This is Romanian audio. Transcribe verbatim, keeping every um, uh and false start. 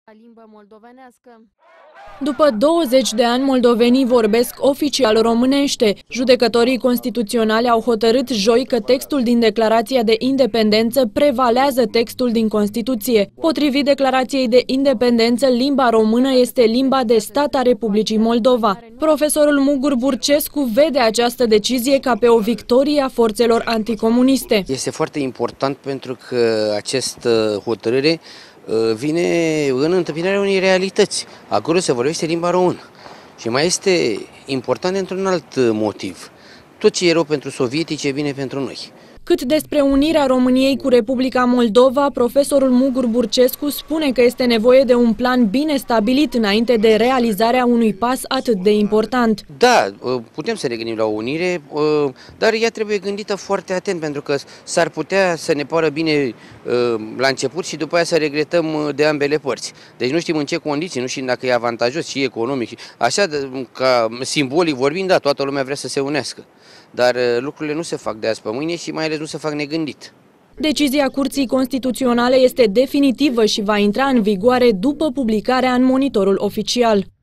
Limba moldovenească. După douăzeci de ani, moldovenii vorbesc oficial românește. Judecătorii constituționali au hotărât joi că textul din Declarația de Independență prevalează textul din Constituție. Potrivit Declarației de Independență, limba română este limba de stat a Republicii Moldova. Profesorul Mugur Burcescu vede această decizie ca pe o victorie a forțelor anticomuniste. Este foarte important pentru că această hotărâre vine în întâmpinarea unei realități. Acolo se vorbește limba română. Și mai este important într-un alt motiv. Tot ce e rău pentru sovietici e bine pentru noi. Cât despre unirea României cu Republica Moldova, profesorul Mugur Burcescu spune că este nevoie de un plan bine stabilit înainte de realizarea unui pas atât de important. Da, putem să ne gândim la o unire, dar ea trebuie gândită foarte atent, pentru că s-ar putea să ne pară bine la început și după aia să regretăm de ambele părți. Deci nu știm în ce condiții, nu știm dacă e avantajos și economic. Așa, ca simbolic vorbind, da, toată lumea vrea să se unească. Dar lucrurile nu se fac de azi pe mâine și mai ales nu se fac negândit. Decizia Curții Constituționale este definitivă și va intra în vigoare după publicarea în Monitorul Oficial.